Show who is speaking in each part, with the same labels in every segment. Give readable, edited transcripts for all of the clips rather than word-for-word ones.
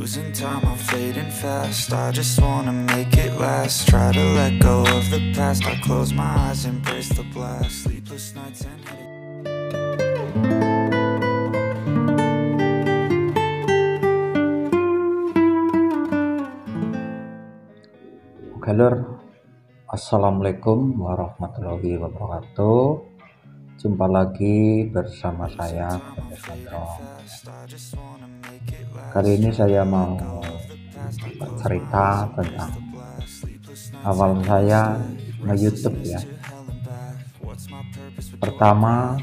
Speaker 1: Losing time, I'm fading fast. I just wanna make it last. Try to let go of the past. I close my eyes, embrace the blast. Sleepless nights and headaches.
Speaker 2: Oke lur, assalamualaikum warahmatullahi wabarakatuh. Jumpa lagi bersama saya Gondrong. Kali ini saya mau cerita tentang awal saya nge-YouTube ya. Pertama,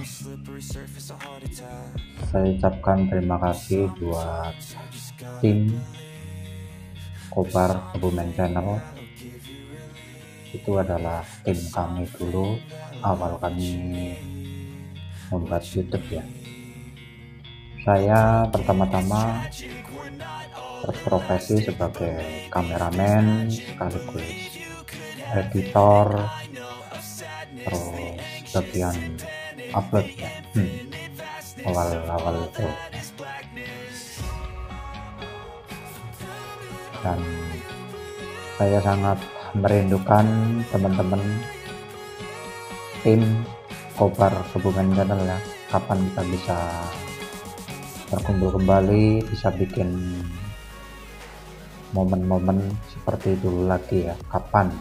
Speaker 2: saya ucapkan terima kasih buat tim Kobar Kebumen Channel. Itu adalah tim kami dulu awal kami membuat YouTube ya. Saya pertama-tama berprofesi sebagai kameramen sekaligus editor, terus bagian upload ya. Awal-awal itu, dan saya sangat merindukan teman-teman tim Kobar Kebumen Channel ya. Kapan kita bisa berkumpul kembali, bisa bikin momen-momen seperti dulu lagi ya. Kapan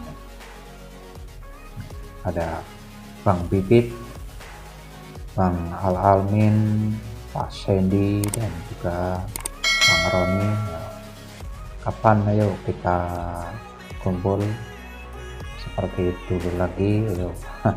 Speaker 2: ada Bang Bibit, Bang Al-Almin, Pak Sandy, dan juga Bang Roni ya. Kapan ayo kita kumpul seperti dulu lagi yuk.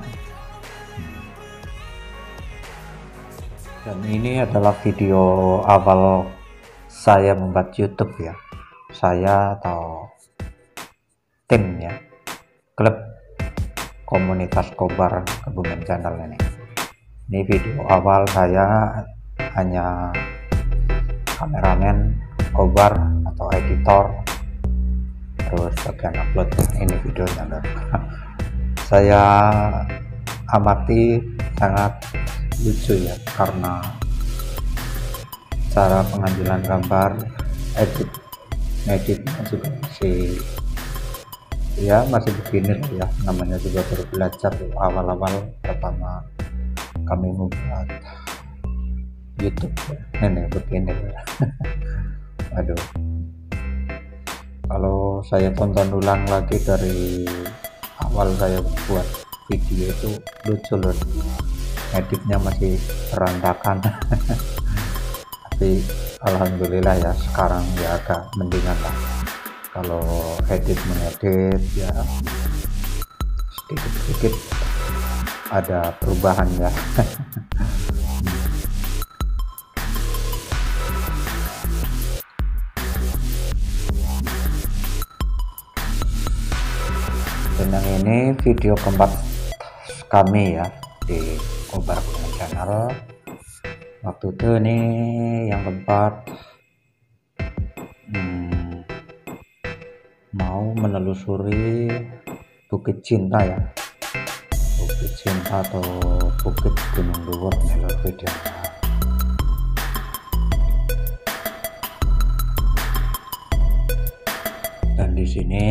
Speaker 2: Dan ini adalah video awal saya membuat YouTube ya, saya atau tim ya, klub komunitas Kobar Kebumen Channel ini. Ini video awal saya hanya kameramen Kobar atau editor, terus bagian upload. Ini videonya lor. Saya amati sangat lucu ya, karena cara pengambilan gambar, editnya juga masih begini ya, namanya juga baru belajar awal-awal pertama kami membuat YouTube ya. Ini begini ya. Aduh, kalau saya tonton ulang lagi dari awal saya buat video itu lucu loh, editnya masih berantakan. Tapi alhamdulillah ya, sekarang ya agak mendingan lah. Kalau mengedit ya sedikit-sedikit ada perubahan ya. Dan yang ini video keempat kami ya di Kobar Kebumen Channel. Waktu itu ini yang keempat mau menelusuri Bukit Cinta ya, Bukit Cinta atau Bukit Gunung Dhuwur menurut videonya. Dan di sini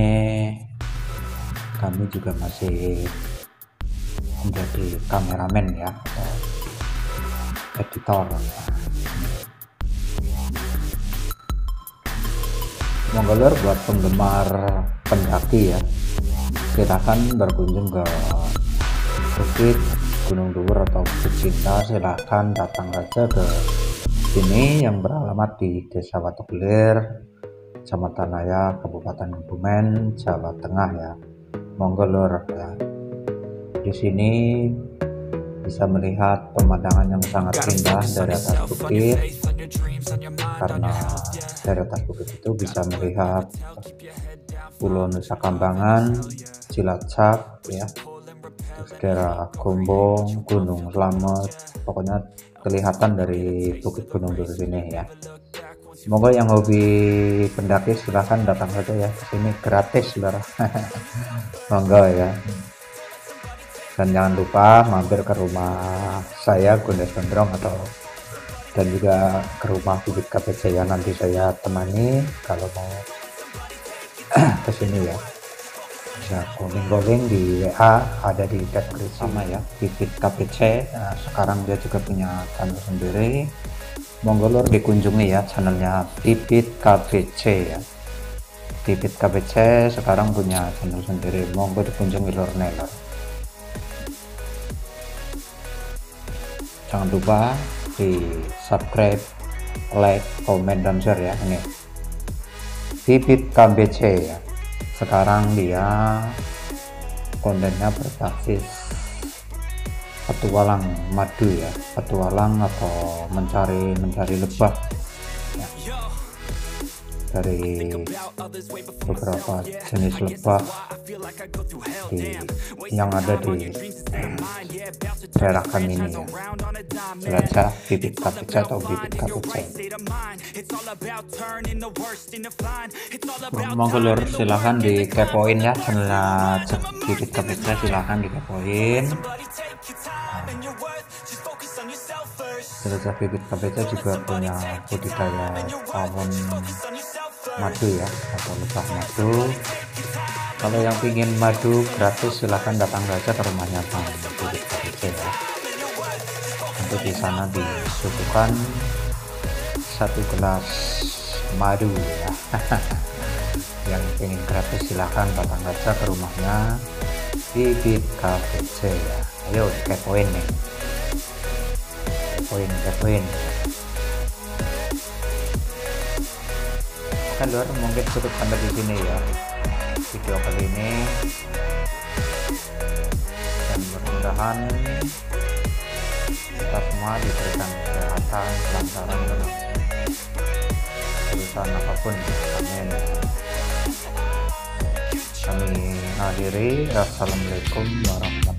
Speaker 2: kami juga masih menjadi kameramen ya atau editor. Semoga lor buat penggemar pendaki ya, silahkan berkunjung ke Bukit Gunung Dhuwur atau Bukit Cinta. Silahkan datang saja ke sini yang beralamat di Desa Watugelir, Kecamatan Naya, Kabupaten Kebumen, Jawa Tengah ya. Monggo lur ya. Di sini bisa melihat pemandangan yang sangat indah dari atas bukit, karena dari atas bukit itu bisa melihat Pulau Nusa Kambangan, Cilacap ya, terus daerah Gombong, Gunung Slamet, pokoknya kelihatan dari Bukit Gunung Dhuwur ini ya. Semoga yang hobi pendaki silahkan datang saja ya ke sini, gratis saudara. Monggo ya. Dan jangan lupa mampir ke rumah saya Gondrong atau dan juga ke rumah bibit KBC ya, nanti saya temani kalau mau ke sini ya. Bisa calling di WA, ada di deskripsi sama ya, bibit KBC. Nah, sekarang dia juga punya channel sendiri, monggo lur dikunjungi ya channelnya bibit KBC ya. Bibit KBC sekarang punya channel sendiri, monggo dikunjungi lur nelor. Jangan lupa di subscribe, like, komen, dan share ya. Ini bibit KBC ya, sekarang dia kontennya berbasis petualang madu ya, petualang atau mencari lebah ya. Dari beberapa jenis lebah yang ada di daerah kami ini ya. Jelajah bibit KBC atau bibit KBC. Monggo lur, silahkan dikepoin ya channelnya bibit KBC, silahkan dikepoin. Jelajah bibit KBC juga punya budidaya tawon madu ya, atau lebah madu. Kalau yang ingin madu gratis silahkan datang saja ke rumahnya Bang Bibit KBC ya. Nanti di sana disuguhkan 1 gelas madu ya. Yang ingin gratis silahkan datang saja ke rumahnya Bibit KBC ya. Ayo kepoin nih, kepoin. Oke lur, mungkin cukup sampai di sini ya video kali ini, dan mudah-mudahan kita semua diberikan kesehatan, kelancaran dalam urusan apapun. Amin. Kami akhiri. Assalamualaikum warahmatullahi wabarakatuh.